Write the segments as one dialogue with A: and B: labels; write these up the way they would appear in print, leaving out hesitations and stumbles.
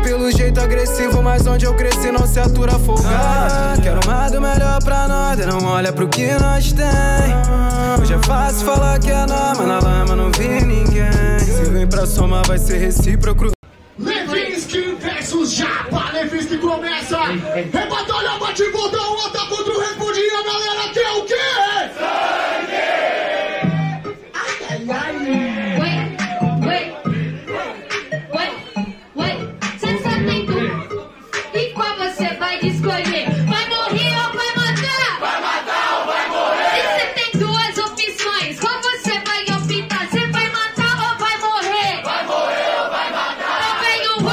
A: pelo jeito agressivo, mas onde eu cresci não se atura folgado. Quero mais do melhor pra nós, e não olha pro que nós tem. Hoje é fácil falar que é nós, mas na lama não vi ninguém. Se vem pra somar vai ser recíproco.
B: Levinsky versus Japa, Levinsky começa. É batalha, bate botão, luta contra o respondia, a galera quer o quê? Sangue! Ai, ai, ai.
C: Cê só tem tu. E qual você vai escolher? Vai morrer ou vai matar?
B: Vai matar ou vai morrer?
C: E cê tem duas opções. Qual você vai optar? Cê vai matar ou vai morrer?
B: Vai morrer ou vai matar?
C: Então vem o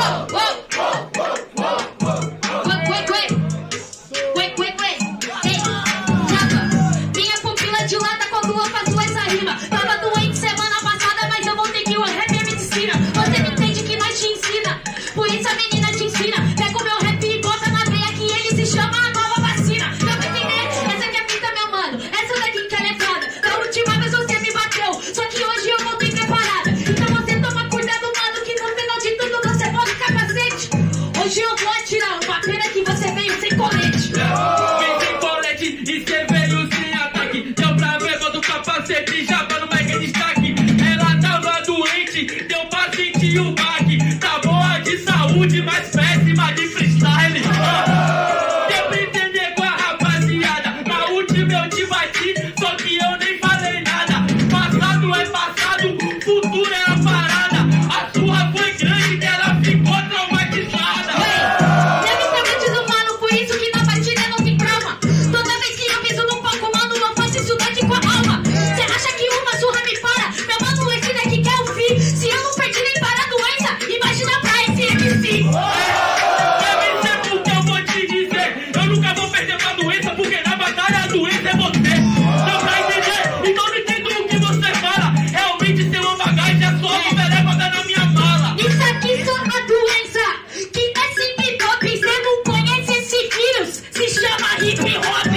C: Ei, Japa, minha pupila dilata quando eu faço essa rima. Tava doente semana passada, mas eu voltei que o rap é medicina. Você não entende que nós te ensina, por isso a menina te ensina. Pega o meu rap e bota na veia que ele se chama a nova vacina. Dá pra entender? Essa aqui é a fita, meu mano. Essa daqui que ela é foda. Da última vez você me bateu, só que hoje eu voltei preparada. Então você toma cuidado, mano, que no final de tudo você pode ficar capacete. Hoje eu vou atirar uma pena que você veio sem colete.
D: Vem sem colete e cê veio sem ataque. Deu pra ver, bota o capacete, Japa no mega destaque. Ela tava doente, deu pra sentir o baque. Tá boa de saúde, mas péssima de freestyle. Deu pra entender com a rapaziada. Na última eu te bati, só que eu nem falei nada. Passado é passado, futuro é a parada. A sua foi grande, ela ficou traumatizada.
C: Deve ser muito desumano, por isso que na batida não tem trauma. Toda vez que eu piso no palco, mano, eu faço isso daqui com a alma. Cê acha que uma surra me para? Meu mano, esse daqui quer o fim. Se eu não perdi nem para a doença, imagina pra esse MC.
D: Deve ser porque eu vou te dizer. Eu nunca vou perder pra doença, porque na batalha a doença é você. Deu pra entender? Então não entendo o que você fala. Realmente ser uma bagagem é só uma leva na minha mala.
C: Isso aqui só a doença que é hip hop. Cê não conhece esse vírus, se chama hip hop.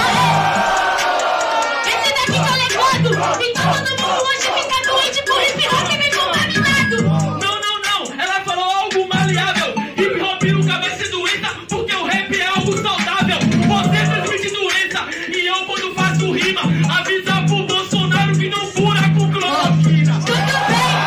C: Esse daqui tá levado. Então todo mundo hoje fica doente por hip hop me contaminado.
D: Não, ela falou algo maleável. Hip hop nunca vai ser doença, porque o rap é algo saudável. Você transmite doença e eu quando faço rima, avisa pro Bolsonaro que não cura com cloroquina.
C: Tudo bem.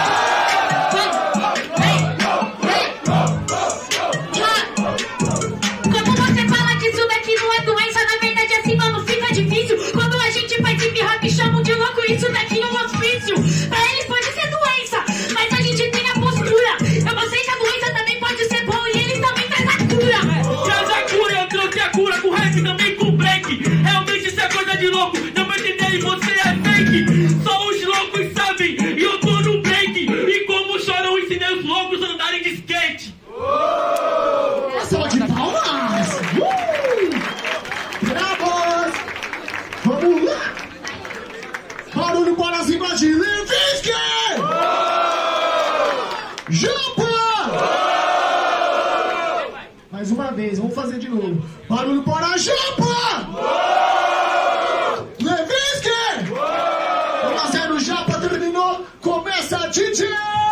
C: Como você fala que isso daqui não é doença, na verdade assim, mano, fica difícil. Quando a gente faz hip hop, chamam de louco, isso daqui é um hospício. Pra eles pode ser doença, mas a gente tem a postura. Eu sei que a doença também pode ser bom e eles também traz a cura.
D: Traz a cura, eu trouxe a cura com rap também com break. Realmente isso é coisa de louco, deu pra entender e você é fake. Só os loucos sabem, e eu tô no break. E como choram, eu ensinei os loucos a andarem de skate.
B: Salva de palmas! Bravos! Vamos lá! Barulho para cima de Levinsky! Japa! Mais uma vez, vamos fazer de novo. Barulho para Japa! Levinsky! 1-0, Japa terminou. Começa DJ!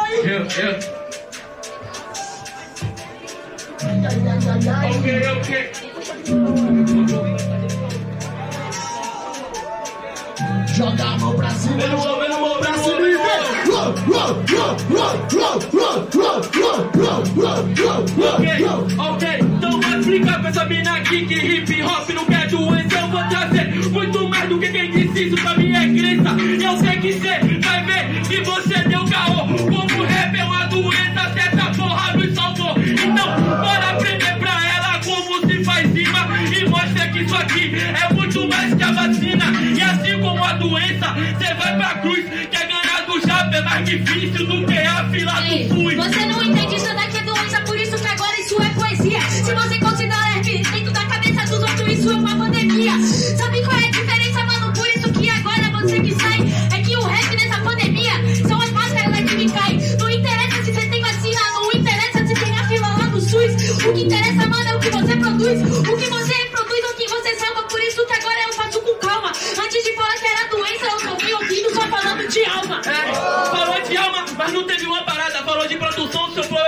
D: Ok.
B: Joga a mão pra cima, pra cima e vem!
D: Ok, então vou explicar pra essa mina aqui que hip hop não quer doença. Eu vou trazer muito mais do que quem disse isso pra mim é crença. Eu sei que cê vai ver que você deu caô. Como rap é uma doença, essa porra nos salvou. Então bora aprender pra ela como se faz rima e mostra que isso aqui é muito mais que a vacina. E assim como a doença, cê vai pra cruz. Quer ganhar do Japa é mais difícil do que a fila do SUS.
C: Você não entende, isso daqui é doença, por isso que agora isso é poesia. Se você considera rap dentro da cabeça dos outros, isso é uma pandemia. Sabe qual é a diferença, mano? Por isso que agora você que sai é que o rap nessa pandemia são as máscaras daqui que caem. Não interessa se você tem vacina, não interessa se tem a fila lá no SUS. O que interessa, mano, é o que você produz. O que você reproduz é o que você salva. Por isso que agora eu faço com calma. Antes de falar que era doença, eu tô me ouvindo só falando de alma.
D: Falou de alma, mas não teve uma parada. Falou de produção, seu flow é estéreo.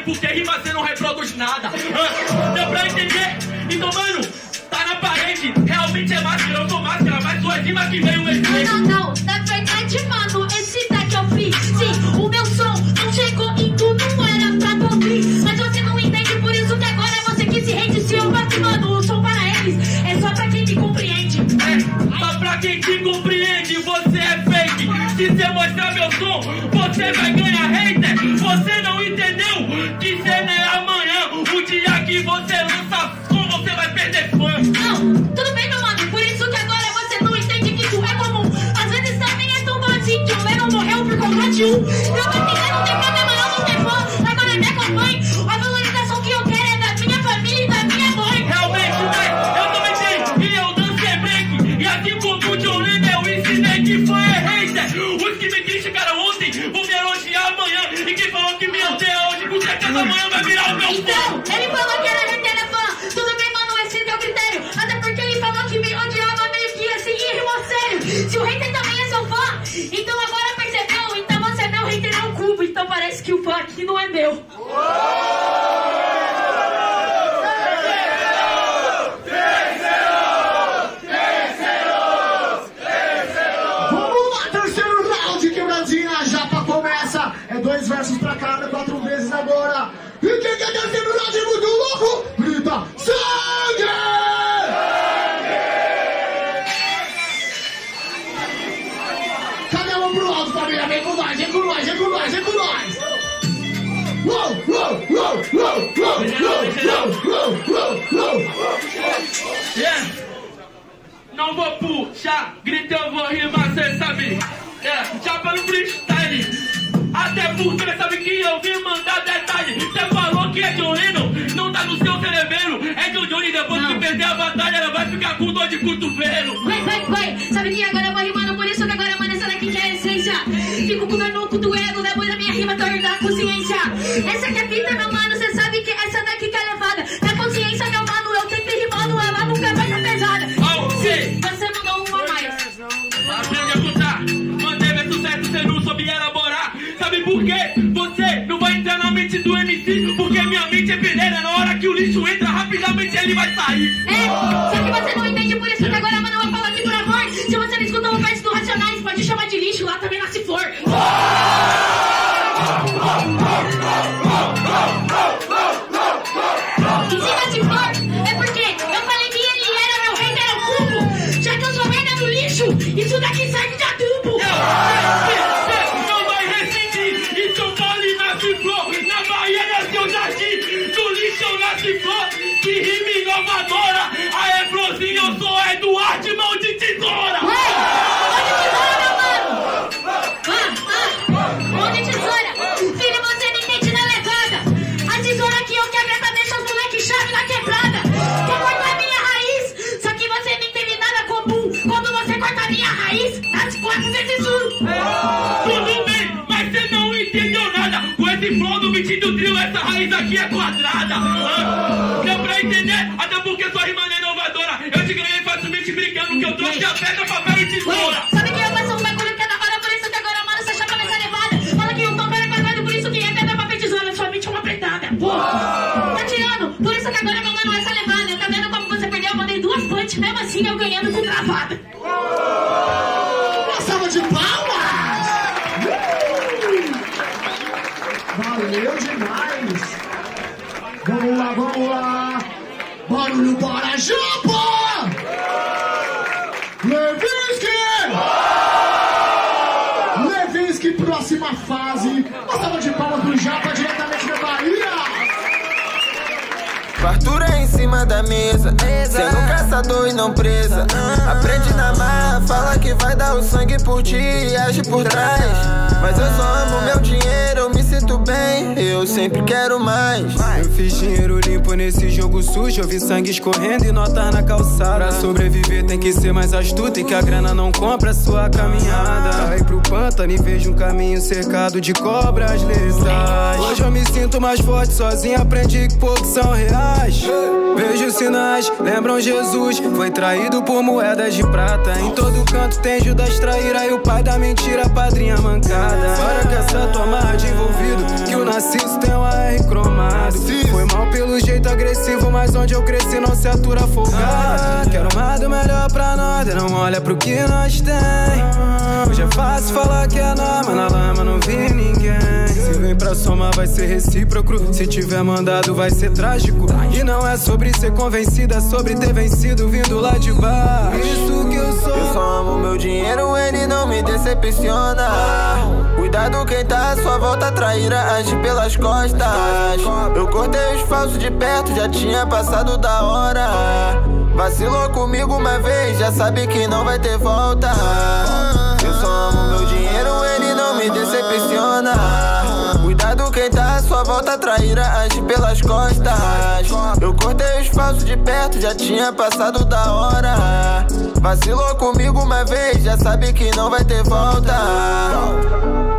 D: porque rima cê não reproduz nada. Deu pra entender? Então, mano, tá na parede. Realmente é máscara, eu sou máscara, mas sua rima que veio efeito.
C: Não, na verdade, mano, esse daqui é o free. Sim, o meu som não chegou e tu não era pra ouvir. Mas você não entende, por isso que agora é você que se rende. Se eu bato, mano, o som para eles é só pra quem me compreende.
D: É, só pra quem te compreende, você é fake. Se você mostrar meu som, você vai ganhar hater. Você não entendeu que cena é amanhã. O dia que você lança som, você vai perder fã.
C: Não, tudo bem, meu mano, por isso que agora você não entende que isso é comum. Às vezes também é tão bom assim que o Lennon morreu por conta de um. Eu vou entender, não tem problema, não tem fã. Agora me acompanhe. A valorização que eu quero é da minha família e da minha mãe.
D: Realmente, né? Eu também tenho e eu dancei break. E assim como o John Lennon, eu ensinei que fã é hater. Os que me criticaram ontem vão me elogiar amanhã. E quem falou que me odeia hoje, com certeza amanhã vai virar o meu fã.
C: Então, ele falou que era hater, é fã. Tudo bem, mano, esse é o teu critério. Até porque ele falou que me odiava meio que assim e rimou sério. Se o hater também é seu fã, então agora percebeu? Então você é meu hater ao cubo. Então parece que o fã aqui não é meu.
B: Vamos lá, terceiro round, quebradinha. Já pra começa. É 2 versos pra cada, 4 vezes agora. E quem quer terceiro round muito louco, grita sangue! Cadê a mão pro alto, família? Vem com nós, vem com nós, vem com nós, vem com nós! Uou, uou, uou, uou, uou, uou, uou, uou, uou.
D: Yeah. Não vou puxar, grita, eu vou rimar, cê sabe. Chapa no freestyle. Até porque cê sabe que eu vim mandar detalhe. Cê falou que é John Lennon, não tá no seu cerebelo. É John Johnny, depois que perder a batalha, ela vai ficar com dor de cotovelo.
C: Vai, sabe que agora eu vou rimando, por isso que agora, mano, essa daqui que é a essência. Fico com dor no cotovelo, depois da minha rima torna a consciência. Essa aqui é fita, meu mano, cê sabe que essa daqui que é levada. Na consciência, meu mano, eu sempre rimando, ela nunca vai tá pesada. Você mudou uma a mais.
D: Aprende a contar, manteve sucesso, cê não soube elaborar. Sabe por quê? Você não vai entrar na mente do MC, porque minha mente é peneira. Na hora que o lixo entra, rapidamente ele vai sair.
C: Só que você não entende, por isso que agora, mano, eu falo aqui por amor. Se você não escuta o verso do Racionais, pode chamar de lixo, lá também nasce flor. E se nasce flor, é porque eu falei que ele era meu rei, era o cubo. Já que eu sou merda do lixo, isso daqui serve de adubo.
D: Não vai ressentir, e São Paulo nasce flor. Na Bahia nasceu jardim, do lixo nasce flor. Que rima inovadora, aê florzinha, eu sou Eduardo, mão de tesoura.
C: Mão de tesoura, meu mano. Mão de tesoura. Filho, você não entende na levada. A tesoura que eu quebro é pra deixar os moleque chave na quebrada. Quer cortar minha raiz, só que você não entende nada comum. Quando você corta minha raiz, nasce 4 vezes 1.
D: Tudo bem, mas você não entendeu nada. Com esse flow do beat do trio, essa raiz aqui é quadrada. Deu pra entender? Até porque sua rima não é inovadora. Eu te ganhei facilmente brincando que eu trouxe a pedra, papel e tesoura.
C: Sabe que eu faço um bagulho que é da hora, por isso que agora, mano, você chapa nessa levada. Fala que o tom é quadrado, por isso que é pedra, papel e tesoura. Sua mente é uma apertada. Tá tirando, por isso que agora, meu mano, essa levada. Tá vendo como você perdeu? Eu mandei 2 punch, mesmo assim eu ganhando com travada.
B: Uma salva de palmas! Valeu demais! Vamos lá, vamos lá! Barulho para Japa! Levinsky, próxima fase. Uma salva de palmas pro Japa, diretamente da Bahia!
A: Fartura em cima da mesa, sendo caçador e não presa. Aprende na marra, fala que vai dar o sangue por ti e age por trás. Mas eu só amo meu dinheiro, eu me sinto bem, eu sempre quero mais. Eu fiz dinheiro limpo nesse jogo sujo, eu vi sangue escorrendo e notas na calçada. Pra sobreviver tem que ser mais astuto e que a grana não compra a sua caminhada. Vai pro pântano e vejo um caminho cercado de cobras letais. Hoje eu me sinto mais forte sozinho, aprendi que poucos são reais. paz. Vejo sinais, lembram Jesus. Foi traído por moedas de prata. Em todo canto tem Judas traíra e o pai da mentira, padrinha mancada. Para com essa tua marra de envolvido, que o Narciso tem um AR cromado. Foi mal pelo jeito agressivo, mas onde eu cresci não se atura folgado. Quero mais do melhor pra nós, não olha pro que nós tem. Hoje é fácil falar que é nós, mas na lama não vi ninguém. Se vem pra somar vai ser recíproco, se tiver mandado vai ser trágico. E não é sobre ser convencido, é sobre ter vencido vindo lá de baixo. Isso que eu sou.
E: Eu só amo meu dinheiro, ele não me decepciona. Cuidado quem tá à sua volta, traíra age pelas costas. Eu cortei os falsos de perto, já tinha passado da hora. Vacilou comigo uma vez, já sabe que não vai ter volta. Eu só amo meu dinheiro, ele não me decepciona. Cuidado quem tá à sua volta, traíra age pelas costas. Eu cortei os falsos de perto, já tinha passado da hora. Vacilou comigo uma vez, já sabe que não vai ter volta.